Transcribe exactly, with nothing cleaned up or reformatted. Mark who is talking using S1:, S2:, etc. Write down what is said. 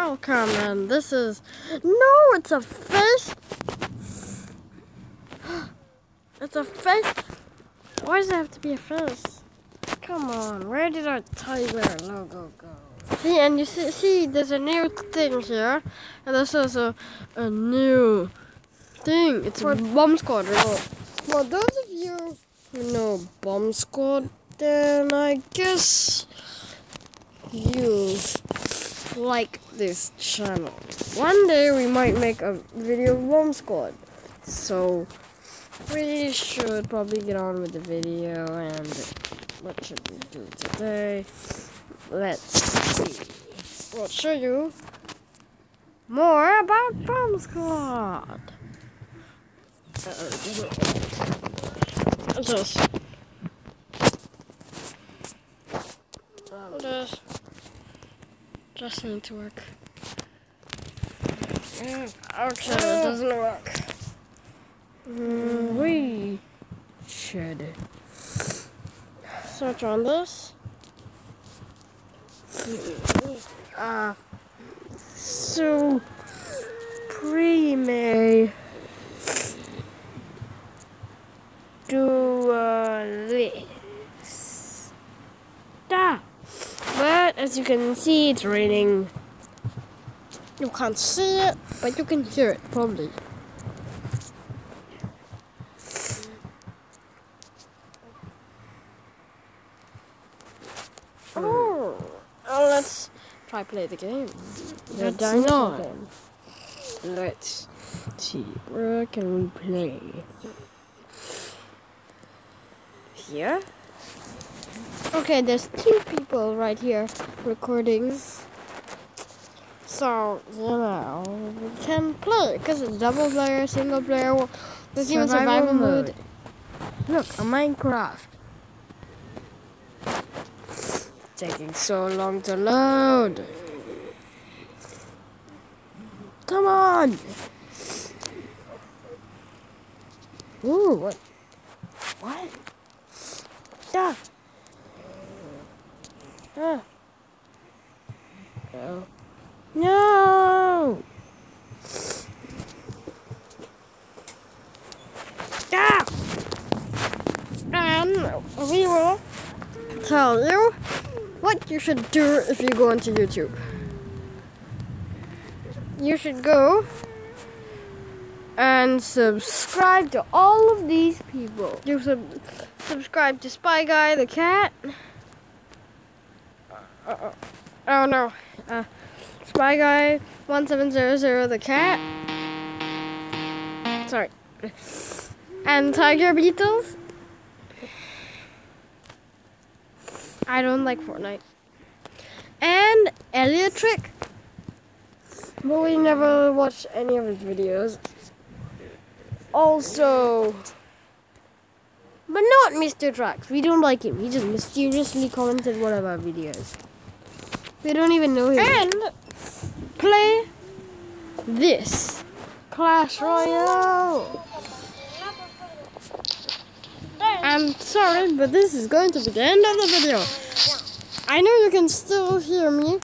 S1: Welcome, and this is... No, it's a fish! It's a fish! Why does it have to be a fish? Come on, where did our tiger logo go? See, and you see, see there's a new thing here, and there's also a new thing. It's for Bomb Squad. For those of you who know Bomb Squad, then I guess you like this channel. One day we might make a video of Bomb Squad, so we should probably get on with the video. And what should we do today? Let's see. We'll show you more about Bomb Squad. Uh, just, just, just need to work. Okay, it doesn't work. Mm, we should search on this. Uh, so Prime duelist. But as you can see, it's raining. You can't see it, but you can hear it probably. Oh, oh let's try play the game. The dinosaur game. Let's see, where can we play? Here? Okay, there's two people right here recording. So, you know, we can play because it's double player, single player, there's even survival mode. Look, a Minecraft. Taking so long to load. Come on. Ooh, what? What? Yeah. Ah. No. No. Ah. And we will tell you what you should do if you go onto YouTube. You should go and subscribe to all of these people. You sub subscribe to Spy Guy the cat. Uh, uh, oh no, uh, Spy Guy one seven zero zero the cat. Sorry, and Tiger Beatles. I don't like Fortnite. And Elliot Trick. But we never watched any of his videos. Also, but not Mister Trax. We don't like him. He just mysteriously commented one of our videos. We don't even know him. And play this Clash Royale. I'm sorry, but this is going to be the end of the video. I know you can still hear me,